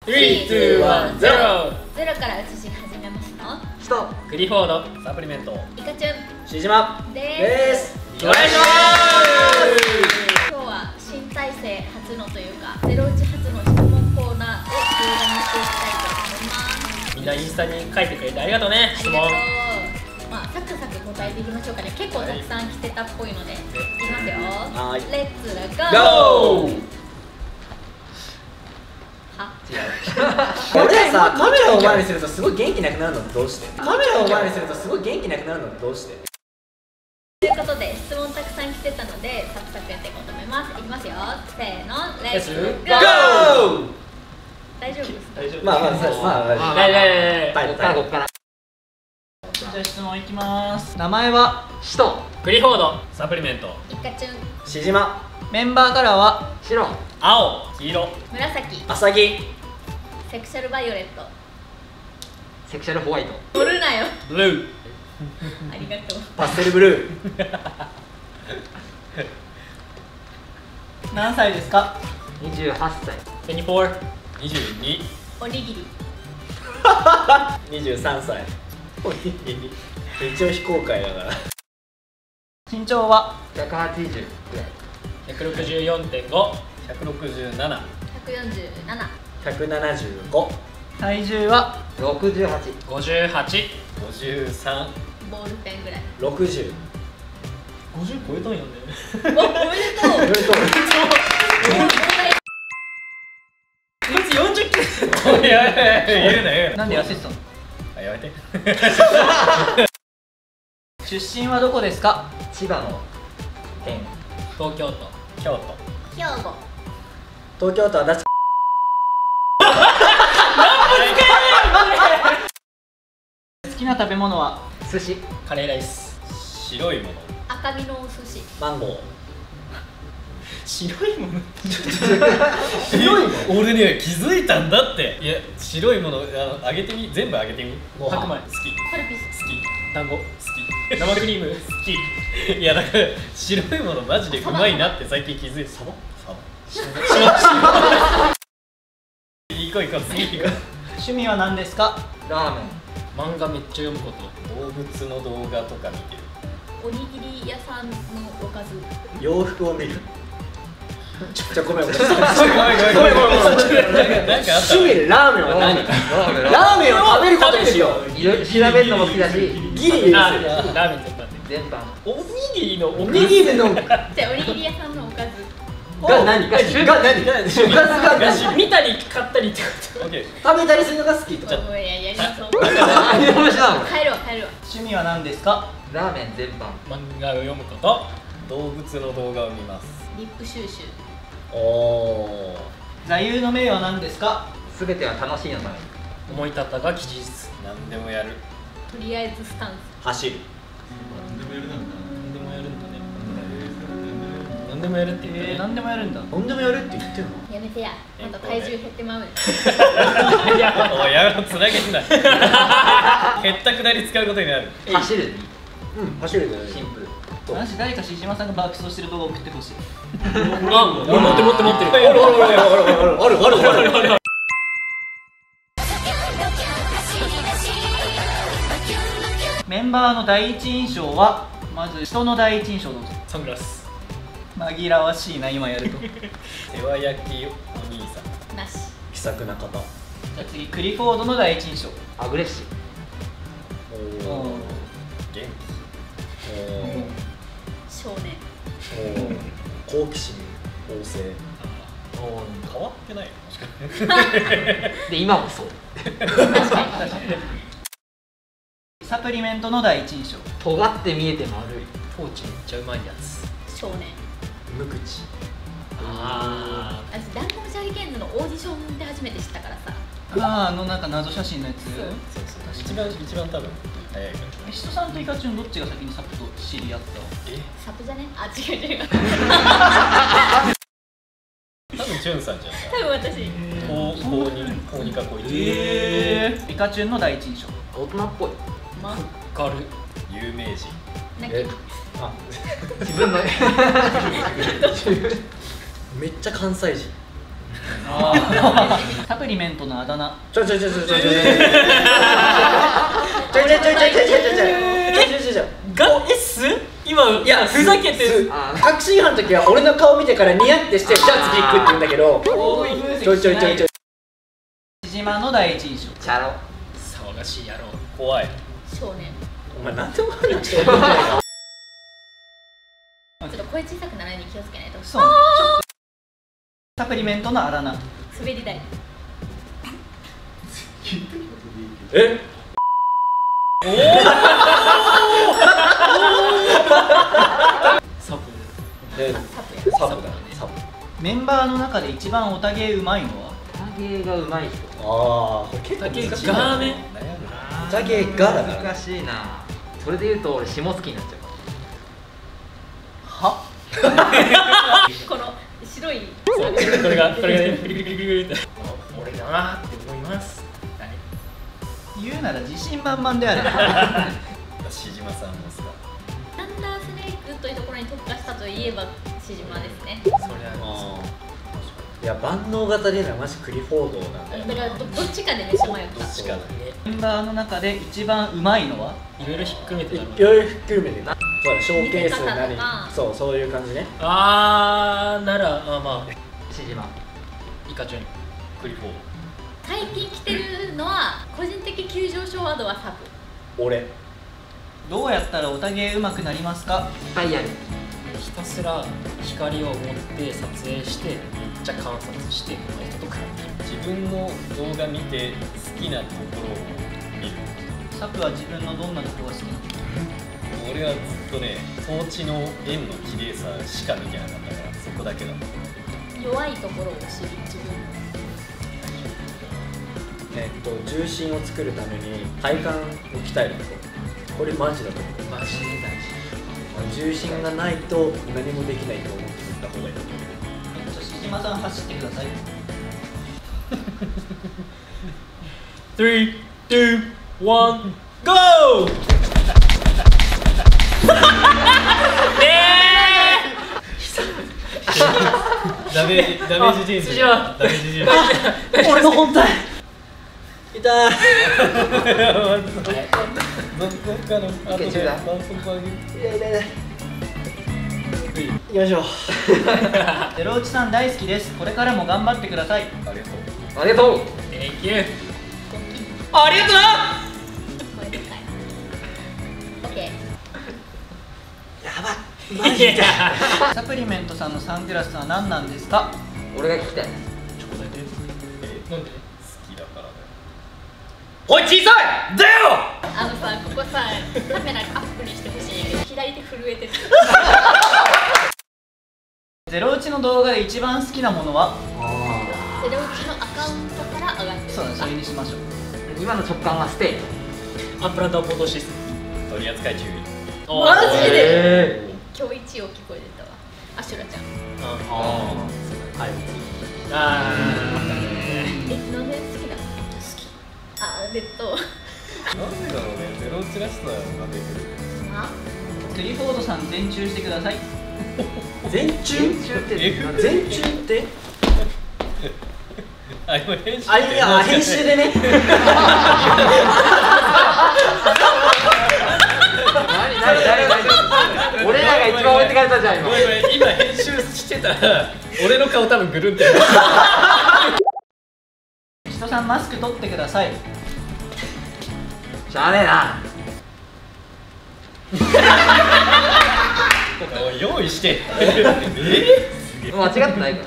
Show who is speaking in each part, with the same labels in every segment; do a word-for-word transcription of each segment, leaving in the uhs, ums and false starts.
Speaker 1: スリー、ツー、ワン、ゼロ。
Speaker 2: ゼロから写し始めますの
Speaker 1: シト、
Speaker 3: クリフォード、サプリメント、
Speaker 2: イカチュン
Speaker 1: しじま
Speaker 2: です。
Speaker 3: お願いします。
Speaker 2: 今日は新体制初のというかゼロイチ初の質問コーナーを動画にしていきたいと思います。
Speaker 3: みんなインスタに書いてくれてありがとうね。質問。
Speaker 2: ありがとう。まあサクサク答えていきましょうかね。結構たくさん来てたっぽいので、いきますよ。
Speaker 1: はい。
Speaker 2: レッツラ
Speaker 3: ゴー。
Speaker 2: は
Speaker 1: 俺らさ、カメラを前にするとすごい元気なくなるのどうして？カメラを前にするとすごい元気なくなるのどうして？
Speaker 2: ということで質問たくさん来てたのでサクサクやっていこうと思います。いきますよ。せーの、レッツゴー。大丈夫ですか？
Speaker 3: 大丈夫。
Speaker 1: まあまあそうです。まあ
Speaker 3: 大丈夫。大丈夫。
Speaker 1: こっからこっから。
Speaker 4: じゃあ質問いきます。名前は
Speaker 1: シト、
Speaker 3: クリフォード、サプリメント、
Speaker 2: イカチュン、
Speaker 1: しじま、
Speaker 4: メンバーカラーは
Speaker 1: 白、
Speaker 3: 青、黄色、
Speaker 2: 紫、
Speaker 1: あさぎ、
Speaker 2: セクシャルバイオレット。
Speaker 1: セクシャルホワイト、
Speaker 2: 取るなよ。
Speaker 3: ブルー、
Speaker 2: ありがとう。
Speaker 1: パステルブルー。
Speaker 4: 何歳ですか？
Speaker 1: にじゅうはっさい、
Speaker 3: にじゅうよん、にじゅうに、
Speaker 2: おにぎり。
Speaker 1: にじゅうさんさい。一応非公開だから。
Speaker 4: 身長は
Speaker 1: ひゃくはちじゅうぐらい、
Speaker 3: ひゃくろくじゅうよんてんご、ひゃくろくじゅうなな、
Speaker 2: ひゃくよんじゅうなな。
Speaker 1: ひゃくななじゅうご、
Speaker 4: 体重は
Speaker 1: ろくじゅうはち、
Speaker 3: ごじゅうはち、ごじゅうさん、
Speaker 2: ボールペンぐらい。
Speaker 1: ろくじゅう。
Speaker 3: ごじゅう超えたんやね。
Speaker 2: お、おめでとう。
Speaker 1: おめでとう。
Speaker 3: こいつよんじゅっキロ。いやいやいや言うな言うな。
Speaker 4: なんで痩せてたの？
Speaker 3: あ、やめて。
Speaker 4: 出身はどこですか？
Speaker 1: 千葉の県、
Speaker 3: 東京都、京都。
Speaker 2: 兵庫。
Speaker 1: 東京都足立。
Speaker 4: 好きな食べ物は
Speaker 1: 寿司、
Speaker 3: カレーライス。白いもの。
Speaker 2: 赤身のお寿司。
Speaker 1: マンゴー。
Speaker 3: 白いもの。
Speaker 1: 白いもの。
Speaker 3: 俺ね気づいたんだって。いや白いものあの揚げてみ、全部揚げてみ。
Speaker 1: ご飯
Speaker 3: 白米好き。
Speaker 2: カルピス。
Speaker 3: 好き。団子好き。生クリーム好き。いやだから白いものマジでうまいなって最近気づいた。サバ？サバ。行こう行こう次行こう。
Speaker 4: 趣味は何ですか？
Speaker 1: ラーメン、
Speaker 3: 漫画めっちゃ読むこと。動物の動画とか見てる。
Speaker 2: おにぎり屋さんのおかず。
Speaker 1: 洋服を見る。ちょ、ごめんごめん。
Speaker 3: ごめんごめんごめん。なんかあった。
Speaker 1: 趣味でラーメンは何？ラーメンを食べることにしよう。
Speaker 5: いろいろ調べるのも好きだし、
Speaker 1: ギリですよ。
Speaker 3: あ、ラーメン全般で。
Speaker 5: 全般
Speaker 3: おにぎりのお
Speaker 1: おにぎりの
Speaker 2: じゃあおにぎり屋さんのおかず。
Speaker 1: が何？が何？が何？が何？
Speaker 3: 見たり買ったりってこと。オッケー。
Speaker 1: 食べたりするのが好きとか。
Speaker 2: おいややりそう。
Speaker 5: 何の話なの？
Speaker 2: 帰るわ帰るわ。
Speaker 4: 趣味は何ですか？
Speaker 5: ラーメン全般。
Speaker 3: 漫画を読むこと。動物の動画を見ます。
Speaker 2: リップ収集。
Speaker 1: おお。
Speaker 4: 座右の銘は何ですか？
Speaker 5: すべては楽しいのために。
Speaker 3: 思い立ったが吉日。何でもやる。
Speaker 2: とりあえずスタンス。
Speaker 1: 走る。
Speaker 3: 何でもやるんだね。何でもやるって言って
Speaker 4: えー、何でもやるんだ。
Speaker 1: 何でもやるって言ってるの？
Speaker 2: やめてや。また体重減ってまうね。
Speaker 3: いや、おいやめろ、つなげてない。減ったくだり使うことになる。
Speaker 5: 走る。
Speaker 1: うん、走るね。
Speaker 5: シンプル。
Speaker 4: 私誰かしじまさんが爆走してる動画送ってほしい。
Speaker 3: あ、持って持って持ってる。
Speaker 1: あるあるあるあるあるあるあるある。
Speaker 4: メンバーの第一印象はまず人の第一印象どうぞ。
Speaker 3: サングラス。
Speaker 4: 紛らわしいな今やると。じ
Speaker 3: 世話焼きお兄さん。
Speaker 2: なし。
Speaker 1: 気さくな方。
Speaker 4: ゃあ次クリフォードの第一印象。
Speaker 5: アグレッシブ。
Speaker 1: おお。
Speaker 3: 元
Speaker 2: 少年。
Speaker 1: おお。好奇心旺盛。
Speaker 3: 気。おお、変わってないよ。確かに。
Speaker 5: で今もそう。
Speaker 4: サプリメントの第一印象。
Speaker 5: 尖って見えて丸い。
Speaker 3: ポーチめっちゃうまいやつ。
Speaker 2: 少年。
Speaker 1: 無口。
Speaker 3: あ
Speaker 2: 私ダンゴムシャリケンズのオーディションで初めて知ったからさ。
Speaker 4: ああ、あのなんか謎写真のやつ。
Speaker 3: あ、そうそう。一番一番多分早いから。
Speaker 4: 人さんとイカチュンどっちが先にサプと知り合った？
Speaker 3: え？
Speaker 2: サプじゃね？あ、違う違う。
Speaker 3: 多分チュンさんじゃん。
Speaker 2: 多分私。
Speaker 3: 高高二高二か高一。
Speaker 4: ええ。イカチュンの第一印象。
Speaker 5: 大人っぽい。
Speaker 2: ま、
Speaker 3: カル有名人。
Speaker 2: なき。
Speaker 1: え、あ、
Speaker 5: 自分の
Speaker 1: めっちゃ関西人。
Speaker 4: サプリメントのあだ名。
Speaker 1: ちょちょちょちょちょちょちょちょちょちょちょちょちょちょちょちょちょちょ
Speaker 3: がえす今
Speaker 1: いや
Speaker 3: ふざけてる。
Speaker 1: 確信犯の時は俺の顔見てからニヤってしてじゃあ次行くって言うんだけどちょいちょいちょいちょい
Speaker 4: しじまの第一印象。
Speaker 5: チャロ。
Speaker 3: 騒がしい野郎。怖い。
Speaker 2: 少年。
Speaker 1: お前なんでも話してるんだよ
Speaker 2: ちょっと声小さくならないように気をつけないと。
Speaker 4: そう。サプリメントのあだ名。
Speaker 2: 滑り台。
Speaker 1: え
Speaker 3: サプ
Speaker 1: で
Speaker 2: サプや。
Speaker 1: サブだねサブ
Speaker 4: メンバーの中で一番おたげうまいのは。
Speaker 5: タゲがうまい人。
Speaker 1: ああ結構
Speaker 3: タゲ
Speaker 1: 難しい
Speaker 3: ガーメン。
Speaker 1: タゲガだから
Speaker 5: 難しいな。それで言うと俺下好きになっちゃう。
Speaker 4: は。
Speaker 2: この白い。
Speaker 3: そうこれがこれがねクリクリクリクリって俺だなって思います。はい。
Speaker 4: 言うなら自信満々であれ。
Speaker 3: しじまさんもさ。
Speaker 2: アンダースネークというところに特化したといえばしじまですね。
Speaker 3: そりゃ
Speaker 1: いや万能型でいうのはマジクリフォードなんだよ
Speaker 2: だからどどっちかでめっちゃ迷った。
Speaker 3: 確かにね。
Speaker 4: メンバーの中で一番うまいのは。
Speaker 3: いろいろひっくるめて
Speaker 1: い
Speaker 3: なる
Speaker 1: ろいろひっくるめてなそうだショーケースなり
Speaker 2: 見せ方とか
Speaker 1: そうそういう感じね
Speaker 3: あーならあまあ
Speaker 5: しじま。
Speaker 3: イカチュンクリフォー
Speaker 2: 最近来てるのは個人的急上昇ワードはサプ。
Speaker 1: 俺
Speaker 4: どうやったらおたげうまくなりますか。
Speaker 5: いっぱいやる。
Speaker 3: ド。ひたすら光を持って撮影してめっちゃ観察してこの人と比べる。自分の動画見て好きなところを見る。
Speaker 4: サプは自分のどんなところが好きなの。
Speaker 3: 俺はずっとね統治の円の綺麗さしか見てなかったからそこだけだ。
Speaker 2: 弱いところを知る自分。
Speaker 1: えっと重心を作るために体幹を鍛えることこれマジだと思う
Speaker 3: マジで大事。
Speaker 1: 重心がないと何もできないと思っていった方がいい
Speaker 4: えっとしじまさん走ってください。
Speaker 3: スリー、ツー、ワン、ゴー。ダメージダメージ人生。ダメージ人生。
Speaker 4: 俺の本体。
Speaker 1: 痛い
Speaker 5: いけ中だ。
Speaker 1: 行きましょう
Speaker 4: ゼロウチさん大好きです。これからも頑張ってください。
Speaker 3: ありがとう。
Speaker 5: ありがとう。
Speaker 3: Thank you。
Speaker 4: ありがとうな。
Speaker 2: 声でかい。オッケー。
Speaker 1: やばいマジで
Speaker 4: サプリメントさんのサングラスは何なんですか。
Speaker 5: 俺が聞きたい。
Speaker 3: ちょっと待って。え、なんで？好きだからだよ。
Speaker 1: おい小さいだよ
Speaker 2: あのさ、ここさ、カメラアップにしてほしいけど、左手震えてる。
Speaker 4: ゼロウチの動画で一番好きなものは。
Speaker 2: ゼロウチのアカウントから上がってる。
Speaker 4: そうだ、それにしましょう。
Speaker 5: 今の直感はステー
Speaker 3: アンプラントポートシステム。取り扱い注意。
Speaker 2: マジで
Speaker 5: え
Speaker 2: 今日一応聞こえてたわ。アシュラちゃん。
Speaker 3: ああ。はい。あ
Speaker 2: え、なんで好きなの？好き。あ、レッド。
Speaker 3: なんでだろうね。ゼロウチらしさが出てくる。
Speaker 2: あ、
Speaker 4: クリフォードさん全中してください。
Speaker 1: 全中
Speaker 5: 全中って
Speaker 3: え
Speaker 1: 全中って
Speaker 3: あ、今編集。
Speaker 1: あいや編集でね
Speaker 5: 何何誰誰俺らが一番置いてかれたじゃん今。
Speaker 3: ごめんごめん今編集してたら俺の顔多分ぐるんってやる。
Speaker 4: 人さんマスク取ってください。
Speaker 5: しゃあねえな。
Speaker 3: おい用意して。え？
Speaker 5: 間違ってないから。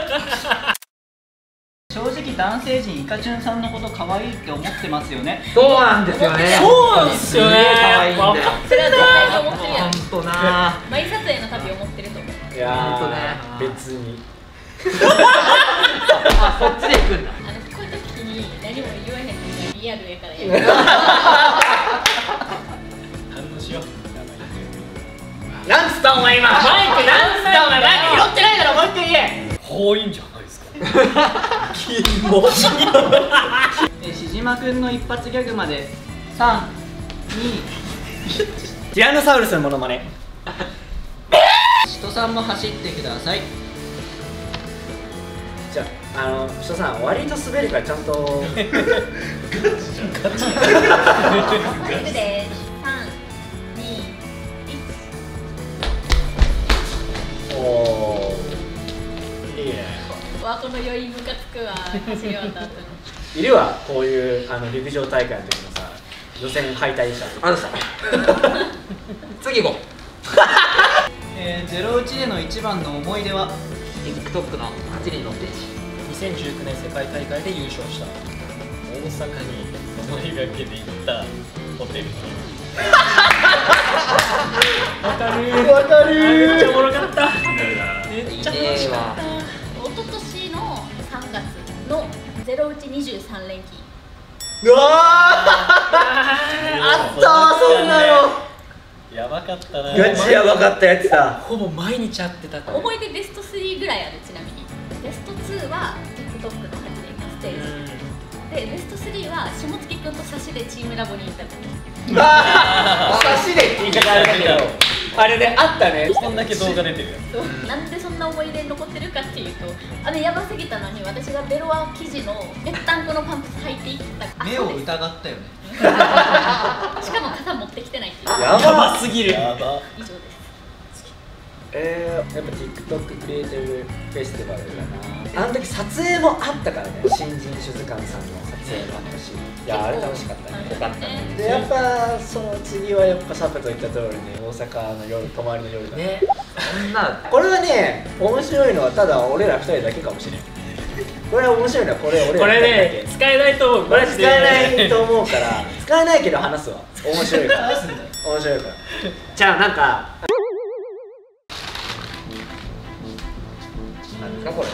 Speaker 4: 正直男性陣イカチュンさんのこと可愛いって思ってますよね。
Speaker 5: そうなんですよね。
Speaker 3: そうなんですよね。
Speaker 5: すげえ可愛いんだよ。
Speaker 2: それは絶対と思ってるやん。
Speaker 5: ほんとな。
Speaker 2: マイ撮影の旅を思ってると思う。
Speaker 1: いや
Speaker 5: ほんとね
Speaker 1: ー別に
Speaker 5: あ、そっちで行くんだ。
Speaker 2: あの、こういう時に何も言わへんのがリアルやからやる。
Speaker 3: 反応しよう。
Speaker 1: なんつったお前今マイクなんつったお前マイク拾ってないだろもう一回言え
Speaker 3: 多いんじゃないですか。
Speaker 1: キモ
Speaker 4: えしじまくんの一発ギャグまでさん、に、
Speaker 1: ティラノサウルスのモノマネ
Speaker 4: 人さんも走ってください。
Speaker 1: じゃああの人さん割と滑るからちゃんと
Speaker 2: いくですさん、に、いち。
Speaker 1: おおいいね。
Speaker 2: わこの余韻ムカつくわ走り終わった後に。
Speaker 1: いるわこういうあの陸上大会の時のさ予選敗退した
Speaker 5: あのさ次行こう
Speaker 4: えー、ゼロイチでの一番の思い出は
Speaker 5: TikTok のはちにんのステージ
Speaker 3: にせんじゅうきゅうねん世界大会で優勝した大阪に思いがけで行ったホテルわかるわかるめっちゃおもろかっためっちゃ楽しかった
Speaker 2: 一昨年のさんがつのゼロイチにじゅうさん連勤。
Speaker 1: うわーあったわそんなの
Speaker 3: やばかったな
Speaker 1: ガチやばかったやつだ。
Speaker 3: ほぼ毎日会ってたから
Speaker 2: 思い出ベストスリーぐらいある。ちなみにベストツーは TikTok のはちねんのステージで、ベストスリーは下月くんと差しでチームラボに行った時。
Speaker 1: ああ差しでって言い方あれだけどあれねあったね。
Speaker 3: こんだけ動画出てるや
Speaker 2: そうなんでそんな思い出に残ってるかっていうと、あれやばすぎたのに私がベロア生地のぺったんこのパンプス履いていった
Speaker 4: 目を疑
Speaker 2: そうです
Speaker 4: ったよね。
Speaker 2: しかも傘持ってきてないっていう。
Speaker 1: やば
Speaker 3: すぎるやば
Speaker 2: 以上です。
Speaker 1: えー、やっぱ TikTok クリエイティブフェスティバルだな。あの時撮影もあったからね。新人酒図館さんの撮影もあったし、いやあれ楽しかったね。よかったね。でやっぱその次はやっぱサプと言った通りね、大阪の夜泊まりの夜だね。
Speaker 5: ねそんな
Speaker 1: これはね面白いのはただ俺らふたりだけかもしれない。これは面白いのはこれ俺ら
Speaker 3: これ
Speaker 1: ふたりだけ。
Speaker 3: ね使えないと思う
Speaker 1: これ使えないと思うから使えないけど話すわ。面白いから
Speaker 4: 話すんだよ。
Speaker 1: 面白いから。じゃあなんか
Speaker 5: なんですかこれは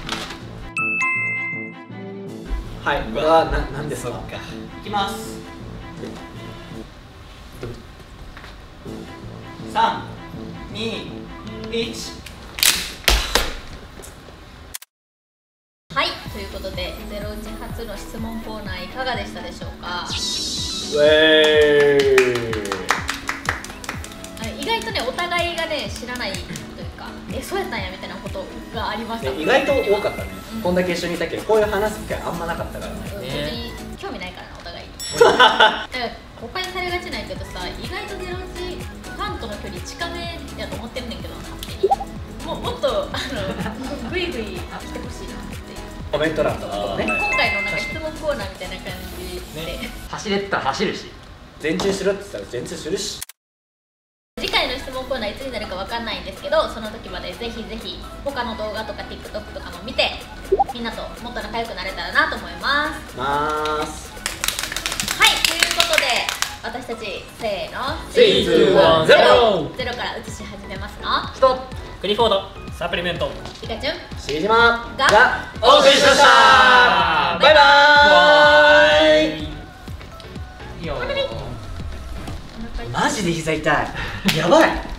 Speaker 1: はいこれはな何ですか。
Speaker 4: いきますさん、に、いち。
Speaker 2: はい、ということでゼロイチ初の質問コーナーいかがでしたでしょうか。
Speaker 1: ウェーイ。
Speaker 2: 意外とねお互いがね知らないというか、えそうやったんやみたいなことがありましたもんね。
Speaker 1: 意外と多かったね、
Speaker 2: うん
Speaker 1: こんだけ一緒にいたけどこういう話す機会あんまなかったからね。
Speaker 2: 別に興味ないからなお互いに。だから誤解されがちないけどさ、意外とゼロイチファンとの距離近めやと思ってんねんけど勝手にももっとあのグイグイ来てほしいなっていう
Speaker 1: コメント欄とかね
Speaker 2: 今回のなんか質問コーナーみたいな感じで、
Speaker 3: ね
Speaker 5: 走れって言ったら走るし
Speaker 1: 全中しろって言ったら全中するし。
Speaker 2: 次回の質問コーナーいつになるかわかんないんですけど、その時までぜひぜひ他の動画とか TikTok とかも見てみんなともっと仲良くなれたらなと思います
Speaker 1: まーす。
Speaker 2: はい、ということで私たちせーの
Speaker 1: スリーツーワンゼロ
Speaker 2: ゼロから映し始めますの
Speaker 5: ストップ
Speaker 3: クリフォードサプリメント
Speaker 2: ピカチュン
Speaker 1: しげじま
Speaker 2: が
Speaker 1: がお送りしました。バイバーイ。
Speaker 4: いいよ。
Speaker 1: マジで膝痛い。やばい。